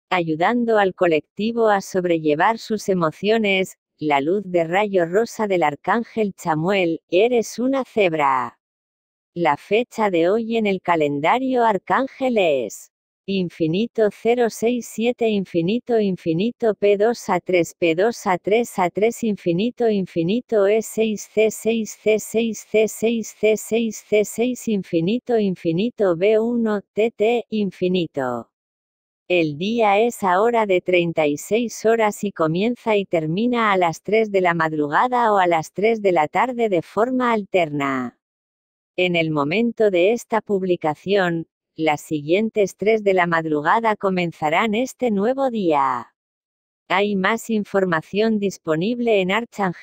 ayudando al colectivo a sobrellevar sus emociones. La luz de rayo rosa del arcángel Chamuel, eres una cebra. La fecha de hoy en el calendario arcángel es infinito 067 infinito infinito P2A3 P2A3 infinito infinito E6 C6 C6 C6 C6 C6 infinito infinito B1 TT infinito. El día es ahora de 36 horas y comienza y termina a las 3 de la madrugada o a las 3 de la tarde de forma alterna. En el momento de esta publicación, las siguientes 3 de la madrugada comenzarán este nuevo día. Hay más información disponible en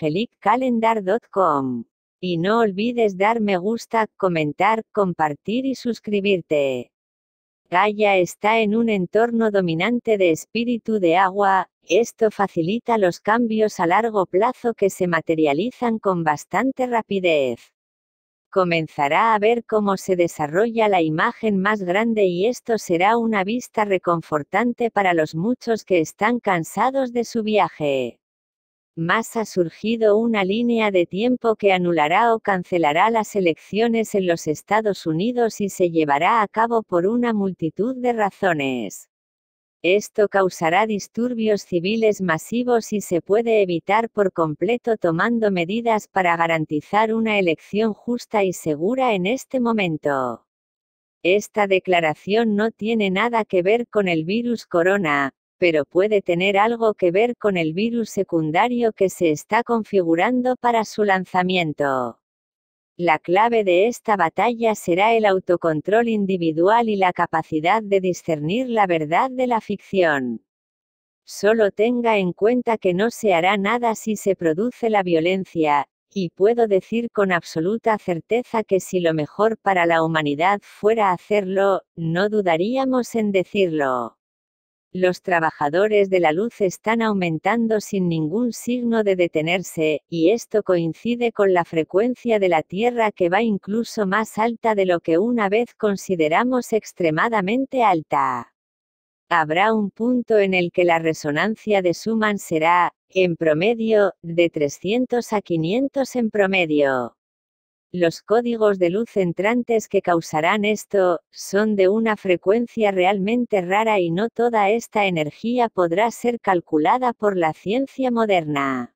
archangeliccalendar.com. Y no olvides dar me gusta, comentar, compartir y suscribirte. Gaia está en un entorno dominante de espíritu de agua, esto facilita los cambios a largo plazo que se materializan con bastante rapidez. Comenzará a ver cómo se desarrolla la imagen más grande y esto será una vista reconfortante para los muchos que están cansados de su viaje. Más ha surgido una línea de tiempo que anulará o cancelará las elecciones en los Estados Unidos y se llevará a cabo por una multitud de razones. Esto causará disturbios civiles masivos y se puede evitar por completo tomando medidas para garantizar una elección justa y segura en este momento. Esta declaración no tiene nada que ver con el virus corona, pero puede tener algo que ver con el virus secundario que se está configurando para su lanzamiento. La clave de esta batalla será el autocontrol individual y la capacidad de discernir la verdad de la ficción. Solo tenga en cuenta que no se hará nada si se produce la violencia, y puedo decir con absoluta certeza que si lo mejor para la humanidad fuera hacerlo, no dudaríamos en decirlo. Los trabajadores de la luz están aumentando sin ningún signo de detenerse, y esto coincide con la frecuencia de la Tierra que va incluso más alta de lo que una vez consideramos extremadamente alta. Habrá un punto en el que la resonancia de Schumann será, en promedio, de 300 a 500 en promedio. Los códigos de luz entrantes que causarán esto, son de una frecuencia realmente rara y no toda esta energía podrá ser calculada por la ciencia moderna.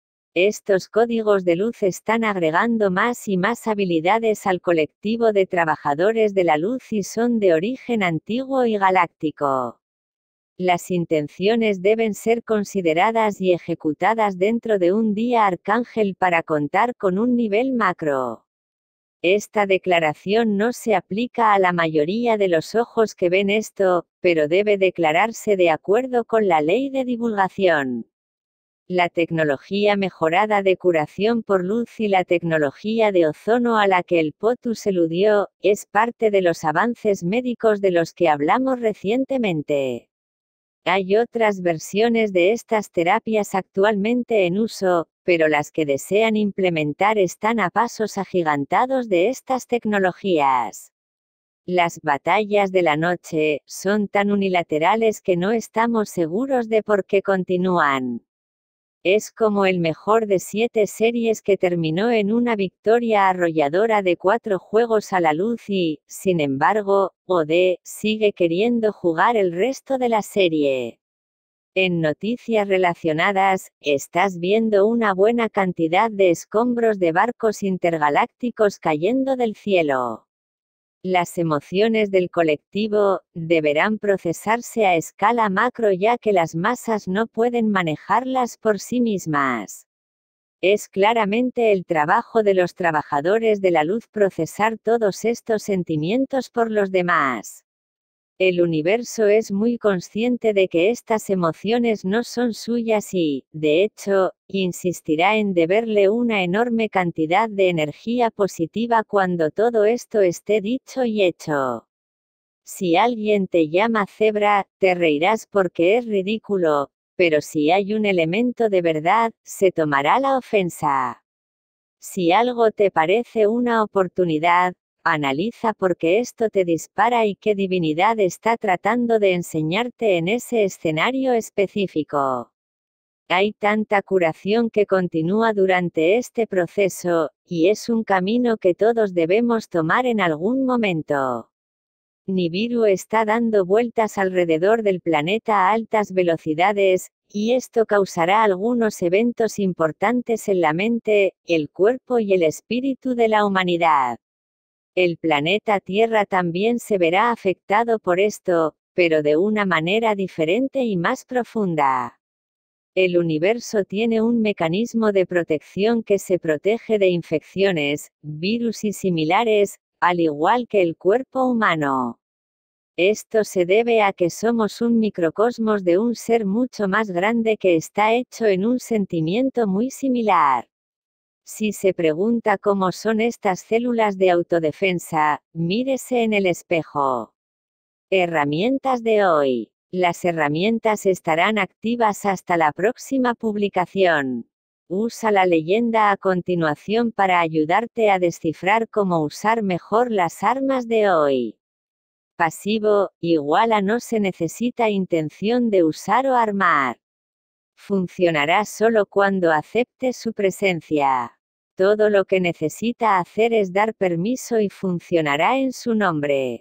Estos códigos de luz están agregando más y más habilidades al colectivo de trabajadores de la luz y son de origen antiguo y galáctico. Las intenciones deben ser consideradas y ejecutadas dentro de un día arcángel para contar con un nivel macro. Esta declaración no se aplica a la mayoría de los ojos que ven esto, pero debe declararse de acuerdo con la ley de divulgación. La tecnología mejorada de curación por luz y la tecnología de ozono a la que el POTUS eludió, es parte de los avances médicos de los que hablamos recientemente. Hay otras versiones de estas terapias actualmente en uso, pero las que desean implementar están a pasos agigantados de estas tecnologías. Las batallas de la noche son tan unilaterales que no estamos seguros de por qué continúan. Es como el mejor de 7 series que terminó en una victoria arrolladora de 4 juegos a la luz y, sin embargo, OD sigue queriendo jugar el resto de la serie. En noticias relacionadas, estás viendo una buena cantidad de escombros de barcos intergalácticos cayendo del cielo. Las emociones del colectivo deberán procesarse a escala macro ya que las masas no pueden manejarlas por sí mismas. Es claramente el trabajo de los trabajadores de la luz procesar todos estos sentimientos por los demás. El universo es muy consciente de que estas emociones no son suyas y, de hecho, insistirá en deberle una enorme cantidad de energía positiva cuando todo esto esté dicho y hecho. Si alguien te llama cebra, te reirás porque es ridículo, pero si hay un elemento de verdad, se tomará la ofensa. Si algo te parece una oportunidad, Analiza por qué esto te dispara y qué divinidad está tratando de enseñarte en ese escenario específico. Hay tanta curación que continúa durante este proceso, y es un camino que todos debemos tomar en algún momento. Nibiru está dando vueltas alrededor del planeta a altas velocidades, y esto causará algunos eventos importantes en la mente, el cuerpo y el espíritu de la humanidad. El planeta Tierra también se verá afectado por esto, pero de una manera diferente y más profunda. El universo tiene un mecanismo de protección que se protege de infecciones, virus y similares, al igual que el cuerpo humano. Esto se debe a que somos un microcosmos de un ser mucho más grande que está hecho en un sentimiento muy similar. Si se pregunta cómo son estas células de autodefensa, mírese en el espejo. Herramientas de hoy. Las herramientas estarán activas hasta la próxima publicación. Usa la leyenda a continuación para ayudarte a descifrar cómo usar mejor las armas de hoy. Pasivo, igual a no se necesita intención de usar o armar. Funcionará solo cuando aceptes su presencia. Todo lo que necesita hacer es dar permiso y funcionará en su nombre.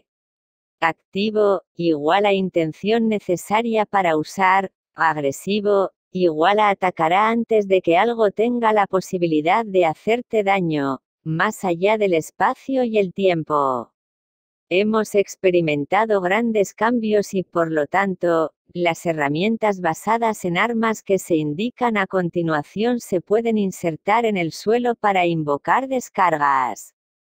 Activo, igual a intención necesaria para usar. Agresivo, igual a atacará antes de que algo tenga la posibilidad de hacerte daño, más allá del espacio y el tiempo. Hemos experimentado grandes cambios y por lo tanto, las herramientas basadas en armas que se indican a continuación se pueden insertar en el suelo para invocar descargas.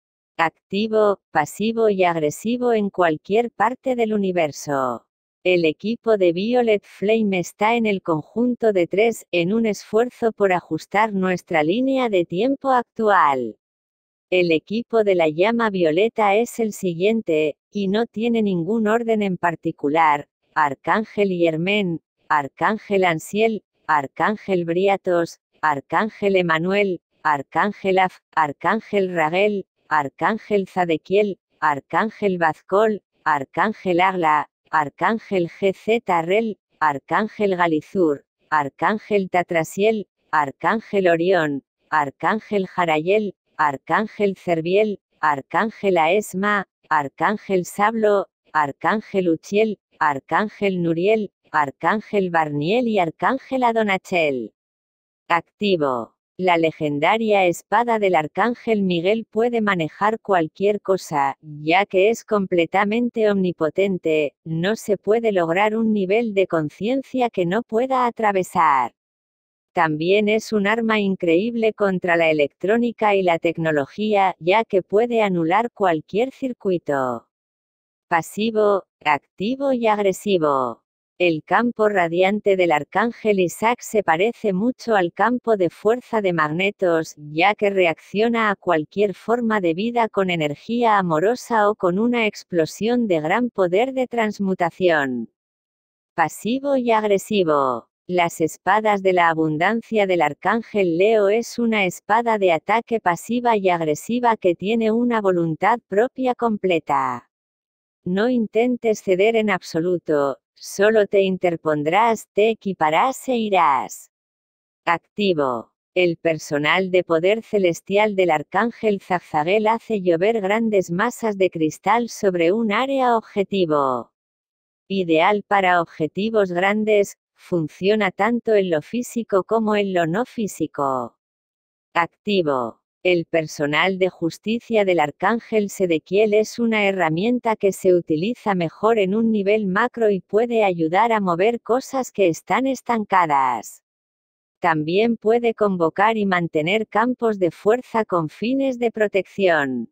Activo, pasivo y agresivo en cualquier parte del universo. El equipo de Violet Flame está en el conjunto de 3, en un esfuerzo por ajustar nuestra línea de tiempo actual. El equipo de la llama violeta es el siguiente, y no tiene ningún orden en particular: Arcángel Yermen, Arcángel Ansiel, Arcángel Briatos, Arcángel Emanuel, Arcángel Af, Arcángel Raguel, Arcángel Zadequiel, Arcángel Bazcol, Arcángel Agla, Arcángel GZ Rel, Arcángel Galizur, Arcángel Tatrasiel, Arcángel Orión, Arcángel Jarayel, Arcángel Cerviel, Arcángel Aesma, Arcángel Sablo, Arcángel Uchiel, Arcángel Nuriel, Arcángel Barniel y Arcángel Adonachel. Activo. La legendaria espada del Arcángel Miguel puede manejar cualquier cosa, ya que es completamente omnipotente, no se puede lograr un nivel de conciencia que no pueda atravesar. También es un arma increíble contra la electrónica y la tecnología, ya que puede anular cualquier circuito. Pasivo, activo y agresivo. El campo radiante del Arcángel Isaac se parece mucho al campo de fuerza de Magnetos, ya que reacciona a cualquier forma de vida con energía amorosa o con una explosión de gran poder de transmutación. Pasivo y agresivo. Las espadas de la abundancia del Arcángel Leo es una espada de ataque pasiva y agresiva que tiene una voluntad propia completa. No intentes ceder en absoluto, solo te interpondrás, te equiparás e irás. Activo. El personal de poder celestial del Arcángel Zagzaguel hace llover grandes masas de cristal sobre un área objetivo. Ideal para objetivos grandes, funciona tanto en lo físico como en lo no físico. Activo. El personal de justicia del Arcángel Sedequiel es una herramienta que se utiliza mejor en un nivel macro y puede ayudar a mover cosas que están estancadas. También puede convocar y mantener campos de fuerza con fines de protección.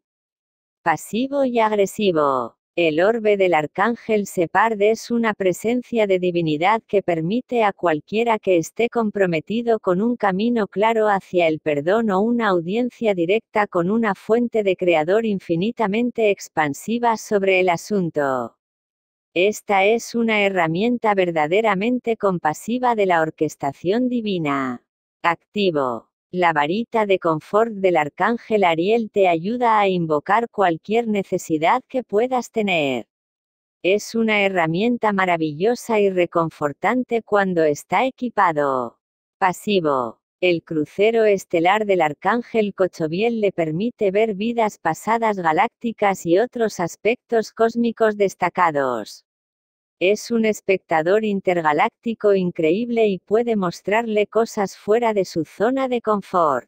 Pasivo y agresivo. El orbe del Arcángel Separd es una presencia de divinidad que permite a cualquiera que esté comprometido con un camino claro hacia el perdón o una audiencia directa con una fuente de creador infinitamente expansiva sobre el asunto. Esta es una herramienta verdaderamente compasiva de la orquestación divina. Activo. La varita de confort del arcángel Ariel te ayuda a invocar cualquier necesidad que puedas tener. Es una herramienta maravillosa y reconfortante cuando está equipado. Pasivo. El crucero estelar del arcángel Cochobiel le permite ver vidas pasadas galácticas y otros aspectos cósmicos destacados. Es un espectador intergaláctico increíble y puede mostrarle cosas fuera de su zona de confort.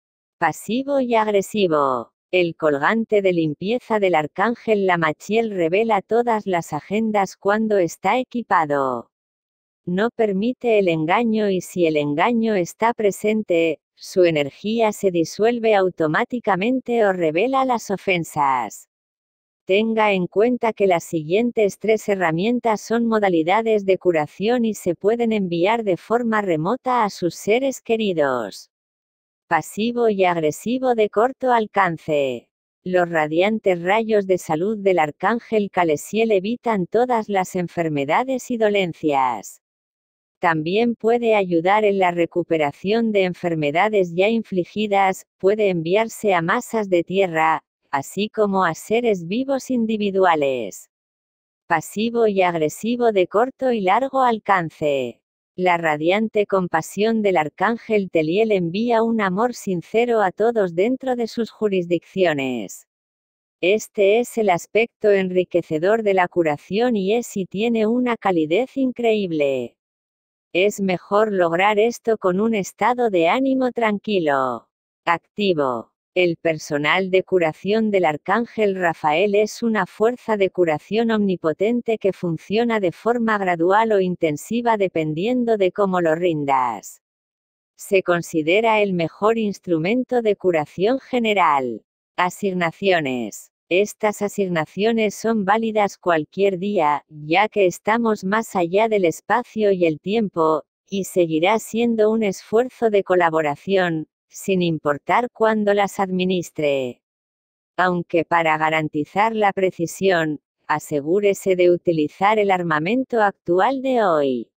Pasivo y agresivo. El colgante de limpieza del arcángel Lamachiel revela todas las agendas cuando está equipado. No permite el engaño y si el engaño está presente, su energía se disuelve automáticamente o revela las ofensas. Tenga en cuenta que las siguientes 3 herramientas son modalidades de curación y se pueden enviar de forma remota a sus seres queridos. Pasivo y agresivo de corto alcance. Los radiantes rayos de salud del arcángel Calesiel evitan todas las enfermedades y dolencias. También puede ayudar en la recuperación de enfermedades ya infligidas, puede enviarse a masas de tierra, así como a seres vivos individuales. Pasivo y agresivo de corto y largo alcance. La radiante compasión del arcángel Teliel envía un amor sincero a todos dentro de sus jurisdicciones. Este es el aspecto enriquecedor de la curación y tiene una calidez increíble. Es mejor lograr esto con un estado de ánimo tranquilo. Activo. El personal de curación del arcángel Rafael es una fuerza de curación omnipotente que funciona de forma gradual o intensiva dependiendo de cómo lo rindas. Se considera el mejor instrumento de curación general. Asignaciones. Estas asignaciones son válidas cualquier día, ya que estamos más allá del espacio y el tiempo, y seguirá siendo un esfuerzo de colaboración, sin importar cuándo las administre. Aunque para garantizar la precisión, asegúrese de utilizar el armamento actual de hoy.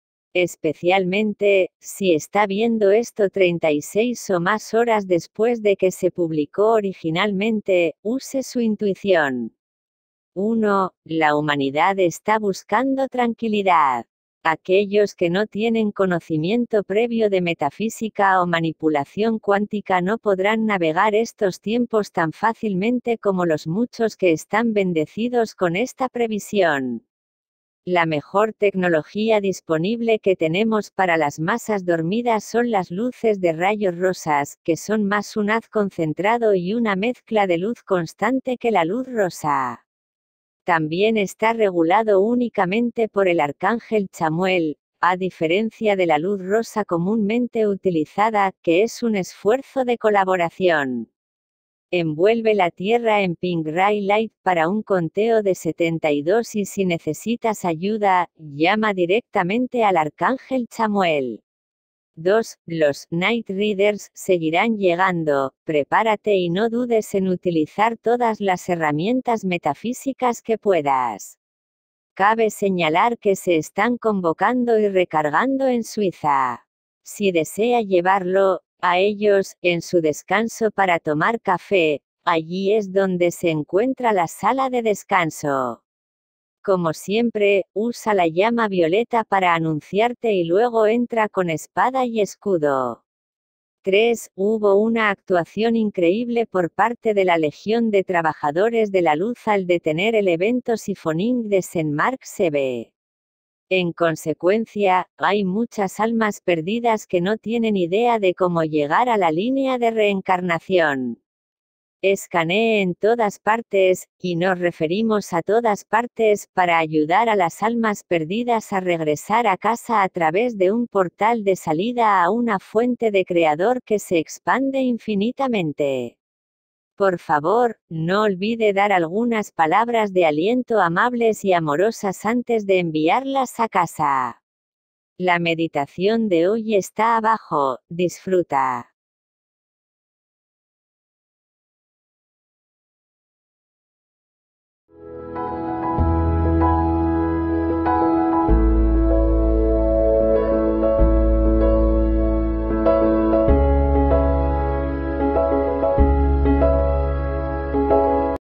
Especialmente, si está viendo esto 36 o más horas después de que se publicó originalmente, use su intuición. 1. La humanidad está buscando tranquilidad. Aquellos que no tienen conocimiento previo de metafísica o manipulación cuántica no podrán navegar estos tiempos tan fácilmente como los muchos que están bendecidos con esta previsión. La mejor tecnología disponible que tenemos para las masas dormidas son las luces de rayos rosas, que son más un haz concentrado y una mezcla de luz constante que la luz rosa. También está regulado únicamente por el arcángel Chamuel, a diferencia de la luz rosa comúnmente utilizada, que es un esfuerzo de colaboración. Envuelve la Tierra en Pink Ray Light para un conteo de 72 y si necesitas ayuda, llama directamente al arcángel Chamuel. 2. Los Night Readers seguirán llegando, prepárate y no dudes en utilizar todas las herramientas metafísicas que puedas. Cabe señalar que se están convocando y recargando en Suiza. Si desea llevarlo, a ellos, en su descanso para tomar café, allí es donde se encuentra la sala de descanso. Como siempre, usa la llama violeta para anunciarte y luego entra con espada y escudo. 3. Hubo una actuación increíble por parte de la Legión de Trabajadores de la Luz al detener el evento Siphoning de Saint-Marc Sebe. En consecuencia, hay muchas almas perdidas que no tienen idea de cómo llegar a la línea de reencarnación. Escanee en todas partes, y nos referimos a todas partes, para ayudar a las almas perdidas a regresar a casa a través de un portal de salida a una fuente de creador que se expande infinitamente. Por favor, no olvide dar algunas palabras de aliento amables y amorosas antes de enviarlas a casa. La meditación de hoy está abajo, disfruta.